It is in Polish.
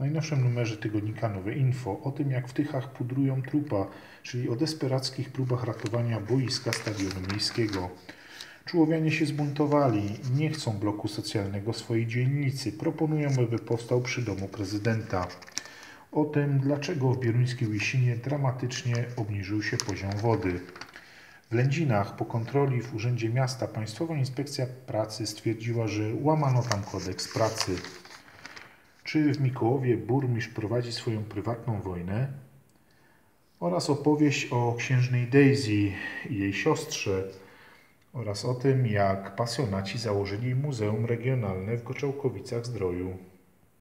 najnowszym numerze tygodnika Nowe Info o tym, jak w Tychach pudrują trupa, czyli o desperackich próbach ratowania boiska stadionu miejskiego. Czułowianie się zbuntowali, nie chcą bloku socjalnego swojej dzielnicy, proponują, by powstał przy domu prezydenta. O tym, dlaczego w bieruńskiej Łysinie dramatycznie obniżył się poziom wody. W Lędzinach po kontroli w Urzędzie Miasta Państwowa Inspekcja Pracy stwierdziła, że łamano tam kodeks pracy. Czy w Mikołowie burmistrz prowadzi swoją prywatną wojnę? Oraz opowieść o księżnej Daisy i jej siostrze oraz o tym, jak pasjonaci założyli Muzeum Regionalne w Goczałkowicach-Zdroju.